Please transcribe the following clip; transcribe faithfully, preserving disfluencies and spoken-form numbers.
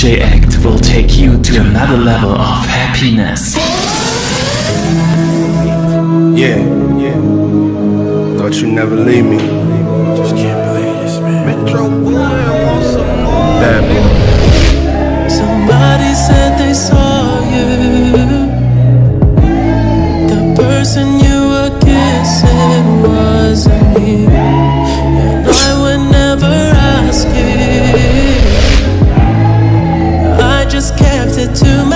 J Act will take you to another level of happiness. Yeah, yeah. Thought you'd never leave me. Just can't believe this, man. Metro Boomin wants some more. Bad boy. Somebody said they saw you. The person you were kissing wasn't me, and I would never ask you. I just kept it to myself.